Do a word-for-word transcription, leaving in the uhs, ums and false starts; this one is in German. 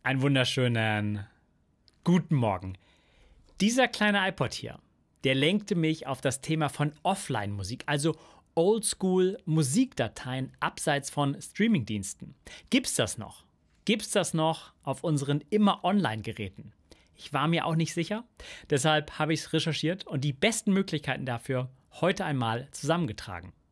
Einen wunderschönen guten Morgen. Dieser kleine iPod hier, der lenkte mich auf das Thema von Offline-Musik, also Oldschool-Musikdateien abseits von Streamingdiensten. Gibt's das noch? Gibt's das noch auf unseren immer Online-Geräten? Ich war mir auch nicht sicher, deshalb habe ich es recherchiert und die besten Möglichkeiten dafür heute einmal zusammengetragen.